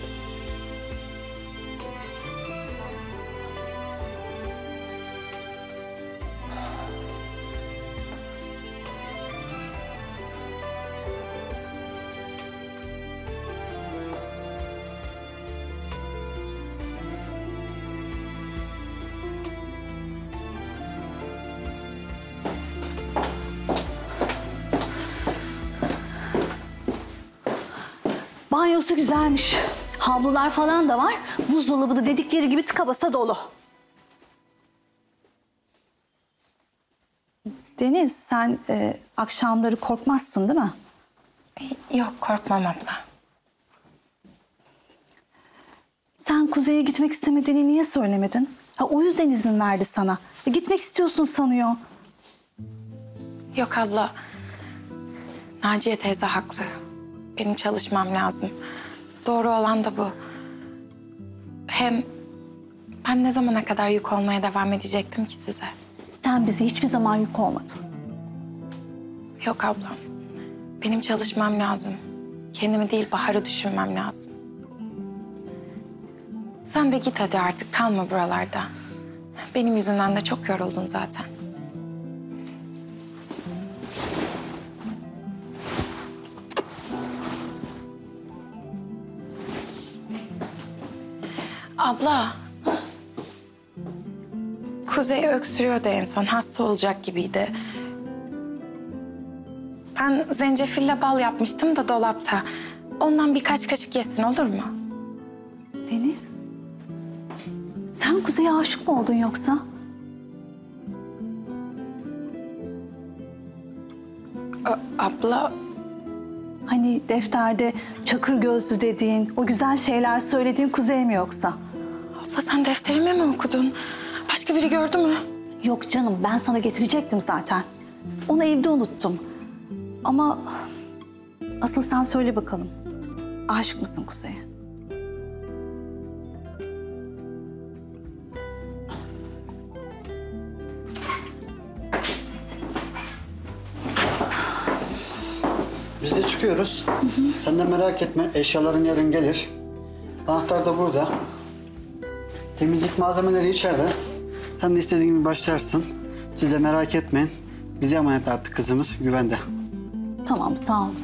[SPEAKER 7] Banyosu güzelmiş. Havlular falan da var. Buzdolabı da dedikleri gibi tıka basa dolu. Deniz, sen e, akşamları korkmazsın değil mi?
[SPEAKER 14] Yok, korkmam abla.
[SPEAKER 7] Sen Kuzey'e gitmek istemediğini niye söylemedin? Ha, o yüzden izin verdi sana. E, gitmek istiyorsun sanıyor.
[SPEAKER 14] Yok abla. Naciye teyze haklı. Benim çalışmam lazım. Doğru olan da bu. Hem ben ne zamana kadar yük olmaya devam edecektim ki size?
[SPEAKER 7] Sen bize hiçbir zaman yük olmadın.
[SPEAKER 14] Yok ablam. Benim çalışmam lazım. Kendimi değil Bahar'ı düşünmem lazım. Sen de git hadi artık, kalma buralarda. Benim yüzümden de çok yoruldun zaten. Abla. Kuzey öksürüyordu en son. Hasta olacak gibiydi. Ben zencefille bal yapmıştım da dolapta. Ondan birkaç kaşık yesin, olur mu?
[SPEAKER 7] Deniz, sen Kuzey'e aşık mı oldun yoksa?
[SPEAKER 14] A- abla...
[SPEAKER 7] Hani defterde çakır gözlü dediğin, o güzel şeyler söylediğin Kuzey mi yoksa?
[SPEAKER 14] Abla sen defterimi mi okudun? Başka biri gördü mü?
[SPEAKER 7] Yok canım, ben sana getirecektim zaten. Onu evde unuttum. Ama asıl sen söyle bakalım. Aşık mısın Kuzey'e?
[SPEAKER 15] Biz de çıkıyoruz. Hı hı. Sen de merak etme, eşyaların yarın gelir. Anahtar da burada. Temizlik malzemeleri içeride. Sen de istediğin gibi başlarsın. Siz de merak etmeyin. Bize emanet artık kızımız, güvende.
[SPEAKER 7] Tamam, sağ ol.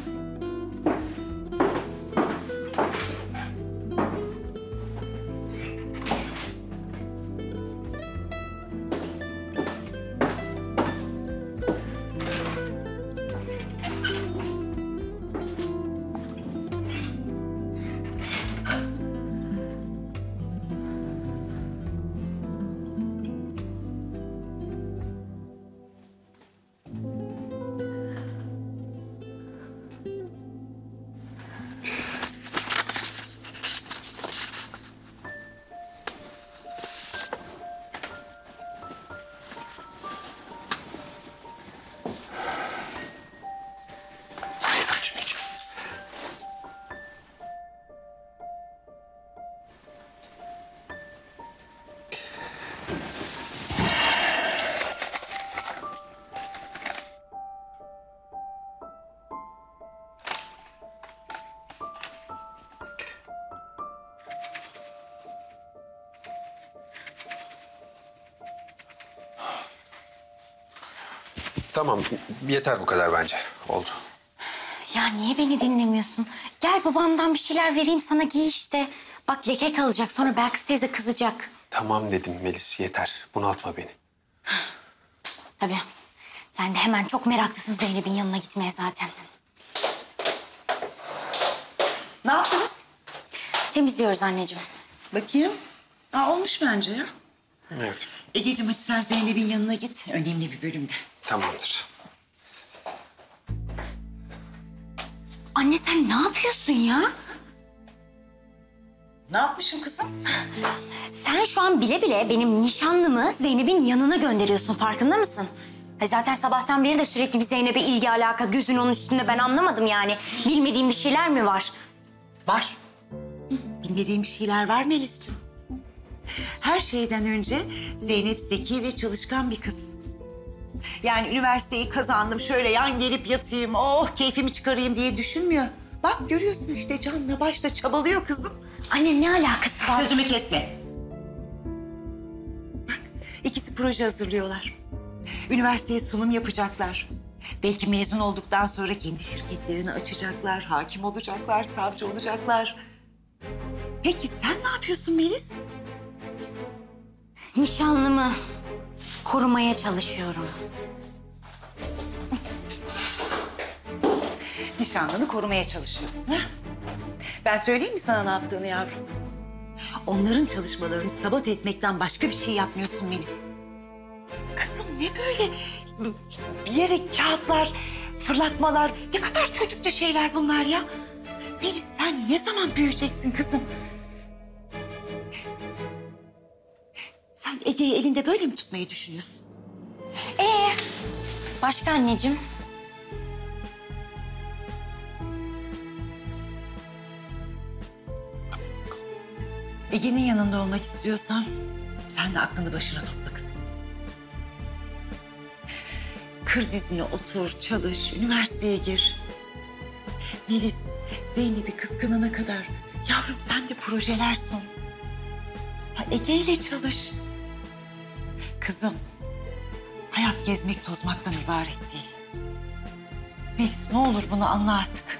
[SPEAKER 18] Tamam, yeter bu kadar bence. Oldu.
[SPEAKER 4] Ya niye beni dinlemiyorsun? Gel babamdan bir şeyler vereyim sana, giy işte. Bak leke kalacak, sonra Belkıs teyze kızacak.
[SPEAKER 18] Tamam dedim Melis, yeter. Bunaltma beni.
[SPEAKER 4] Tabii. Sen de hemen çok meraklısın Zeynep'in yanına gitmeye zaten.
[SPEAKER 9] Ne yaptınız?
[SPEAKER 4] Temizliyoruz anneciğim.
[SPEAKER 9] Bakayım. Aa, olmuş bence ya.
[SPEAKER 18] Evet.
[SPEAKER 9] Egeciğim hadi sen Zeynep'in yanına git. Önemli bir bölümde.
[SPEAKER 18] Tamamdır.
[SPEAKER 4] Anne sen ne yapıyorsun ya?
[SPEAKER 9] Ne yapmışım kızım?
[SPEAKER 4] Sen şu an bile bile benim nişanlımı Zeynep'in yanına gönderiyorsun, farkında mısın? E zaten sabahtan beri de sürekli bir Zeynep'e ilgi alaka, gözün onun üstünde, ben anlamadım yani. Bilmediğim bir şeyler mi var?
[SPEAKER 9] Var. Bilmediğim bir şeyler var Melis'ciğim. Her şeyden önce Zeynep zeki ve çalışkan bir kız. Yani üniversiteyi kazandım, şöyle yan gelip yatayım, oh keyfimi çıkarayım diye düşünmüyor. Bak görüyorsun işte, canla başla çabalıyor kızım.
[SPEAKER 4] Anne ne alakası var?
[SPEAKER 9] Sözümü kesme. Bak ikisi proje hazırlıyorlar. Üniversiteye sunum yapacaklar. Belki mezun olduktan sonra kendi şirketlerini açacaklar, hakim olacaklar, savcı olacaklar. Peki sen ne yapıyorsun Melis?
[SPEAKER 4] Nişanlımı korumaya çalışıyorum.
[SPEAKER 9] Nişanlını korumaya çalışıyorsun ha? Ben söyleyeyim mi sana ne yaptığını yavrum? Onların çalışmalarını sabote etmekten başka bir şey yapmıyorsun Melis. Kızım ne böyle bir yere kağıtlar, fırlatmalar, ne kadar çocukça şeyler bunlar ya. Melis sen ne zaman büyüyeceksin kızım? Sen Ege'yi elinde böyle mi tutmayı düşünüyorsun?
[SPEAKER 4] Ee, başka anneciğim?
[SPEAKER 9] Ege'nin yanında olmak istiyorsan sen de aklını başına topla kızım. Kır dizine otur, çalış, üniversiteye gir. Melis, Zeynep'i kıskanana kadar yavrum sen de projeler sun. Ha, Ege ile çalış. Kızım, hayat gezmek tozmaktan ibaret değil. Melis ne olur bunu anla artık.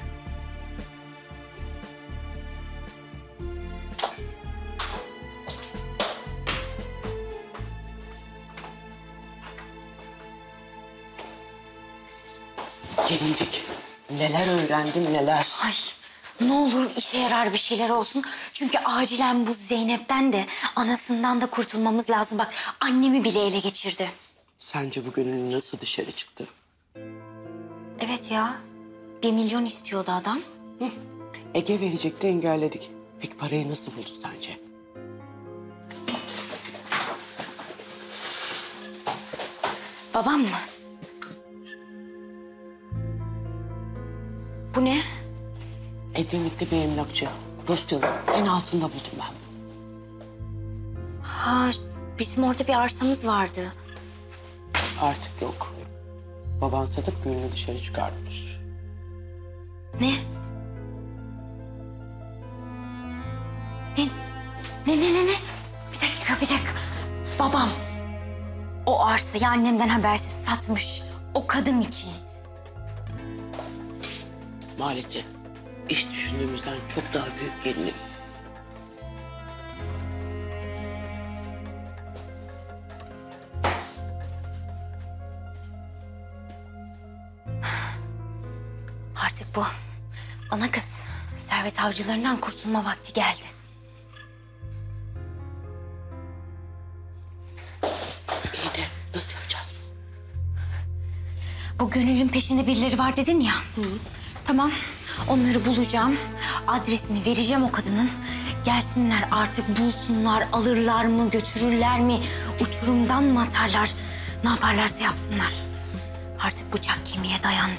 [SPEAKER 12] Gelincik, neler öğrendim neler.
[SPEAKER 4] Ay ne olur işe yarar bir şeyler olsun. Çünkü acilen bu Zeynep'ten de anasından da kurtulmamız lazım. Bak annemi bile ele geçirdi.
[SPEAKER 12] Sence bu gönül nasıl dışarı çıktı?
[SPEAKER 4] Evet ya, bir milyon istiyordu adam.
[SPEAKER 12] Hı. Ege verecekti, engelledik. Peki parayı nasıl buldu sence?
[SPEAKER 4] Babam mı? Bu ne?
[SPEAKER 12] Edremit'te bir emlakçı. Dosyalı en altında buldum ben.
[SPEAKER 4] Ha, bizim orada bir arsamız vardı.
[SPEAKER 12] Artık yok. Baban satıp gönlünü dışarı çıkartmış.
[SPEAKER 4] Ne? Ne? Ne ne ne ne? Bir dakika bir dakika. Babam o arsayı annemden habersiz satmış. O kadın için.
[SPEAKER 12] Maalesef iş düşündüğümüzden çok daha büyük gelinim.
[SPEAKER 4] Artık bu ana kız servet avcılarından kurtulma vakti geldi.
[SPEAKER 12] İyi de nasıl yapacağız?
[SPEAKER 4] Bu gönülün peşinde birileri var dedin ya. Hı. Tamam, onları bulacağım. Adresini vereceğim o kadının. Gelsinler artık bulsunlar, alırlar mı, götürürler mi? Uçurumdan mı atarlar? Ne yaparlarsa yapsınlar. Artık bıçak kemiğe dayandı.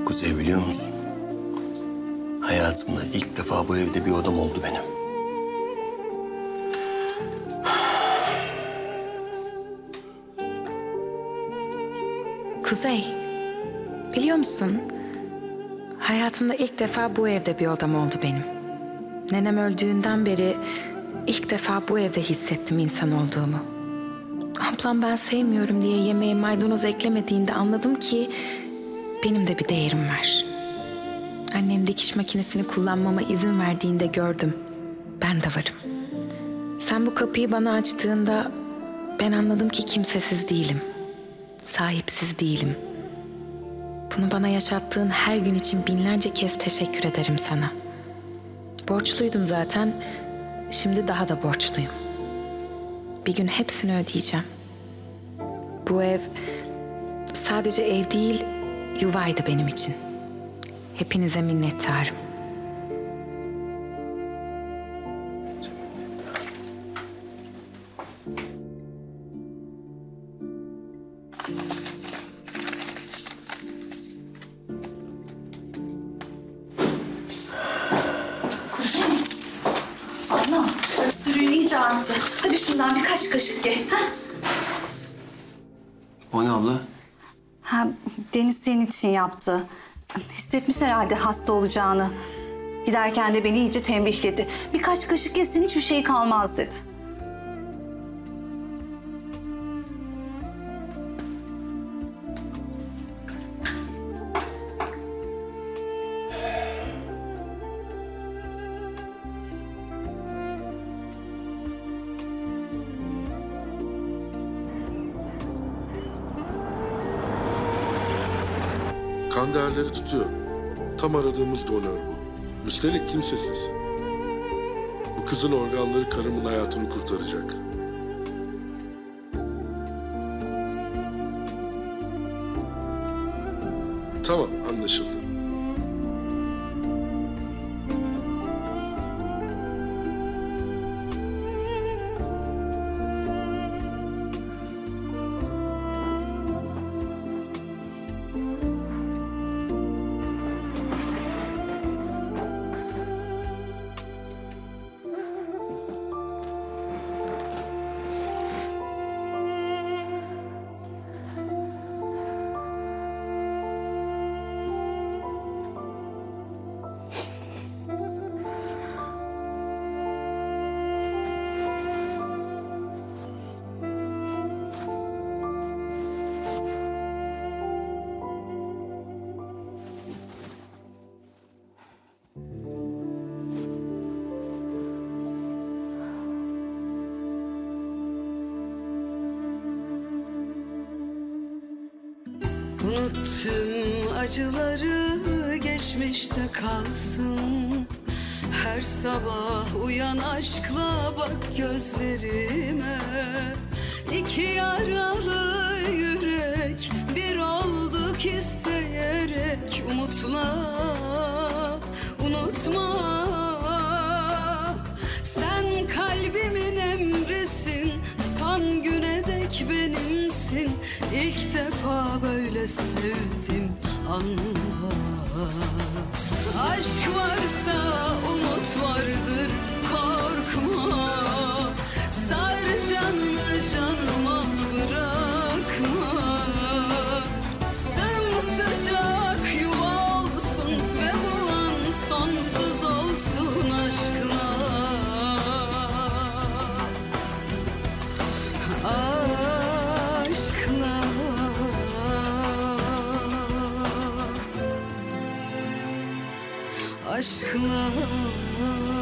[SPEAKER 18] Kuzey, biliyor musun? Hayatımda ilk defa bu evde bir odam oldu benim.
[SPEAKER 14] Kuzey, biliyor musun? Hayatımda ilk defa bu evde bir odam oldu benim. Nenem öldüğünden beri ilk defa bu evde hissettim insan olduğumu. Ablam ben sevmiyorum diye yemeğe maydanoz eklemediğinde anladım ki benim de bir değerim var. Annen dikiş makinesini kullanmama izin verdiğinde gördüm. Ben de varım. Sen bu kapıyı bana açtığında ben anladım ki kimsesiz değilim. Sahipsiz değilim. Bunu bana yaşattığın her gün için binlerce kez teşekkür ederim sana. Borçluydum zaten, şimdi daha da borçluyum. Bir gün hepsini ödeyeceğim. Bu ev sadece ev değil, yuvaydı benim için. Hepinize minnettarım.
[SPEAKER 7] Abla, öksürüğün iyice arttı. Hadi şundan birkaç kaşık ye. Ha?
[SPEAKER 18] O ne abla?
[SPEAKER 7] Ha, Deniz senin için yaptı. Hissetmiş herhalde hasta olacağını. Giderken de beni iyice tembihledi. Birkaç kaşık yesin, hiçbir şey kalmaz dedi.
[SPEAKER 17] Kan değerleri tutuyor. Tam aradığımız donör bu. Üstelik kimsesiz. Bu kızın organları karımın hayatını kurtaracak. Tamam, anlaşıldı.
[SPEAKER 1] Unut tüm acıları geçmişte kalsın. Her sabah uyan aşkla bak gözlerime. İki yaralı yürek bir olduk isteyerek. Umutla unutma, sen kalbimin emrisin. Son güne dek benimsin. İlk defa böyle sevdim, anla. Aşk varsa umut vardır, korkma. Sar canını canıma bırakma. Sımsıcak yuva olsun ve bu an sonsuz olsun aşkla. Aşkla. Aşkla.